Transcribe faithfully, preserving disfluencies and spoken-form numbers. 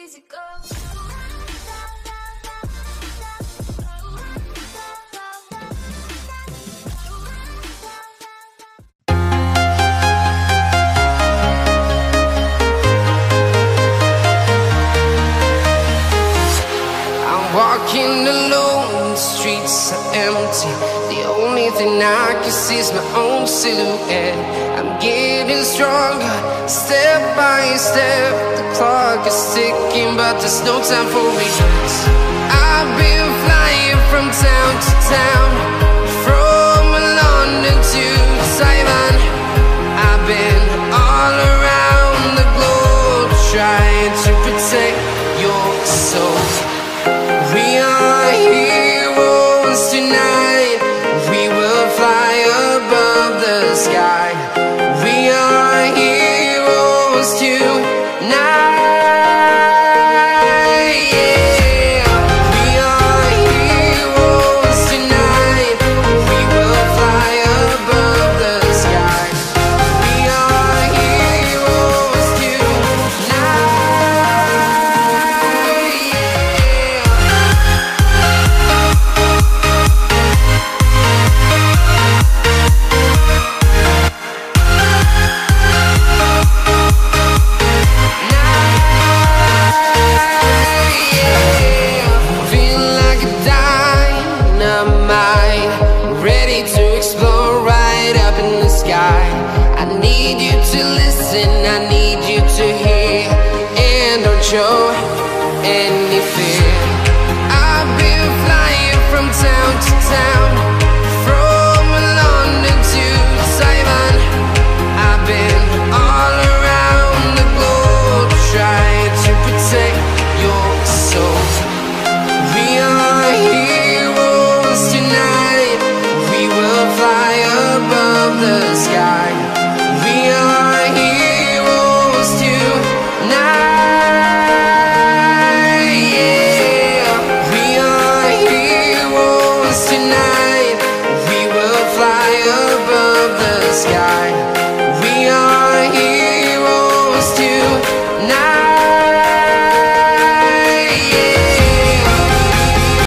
easy go. Walking alone, the streets are empty. The only thing I can see is my own silhouette. I'm getting stronger, step by step. The clock is ticking, but there's no time for regrets. I've been flying from town to town, from London to Taiwan. I've been all around the globe, trying to protect your soul. We are heroes tonight. We will fly above the sky. We are heroes tonight. Yeah. We are heroes tonight. We will fly above the sky. We are heroes tonight. I need you to listen, I need you to hear, and don't show any fear. I've been flying from town to town,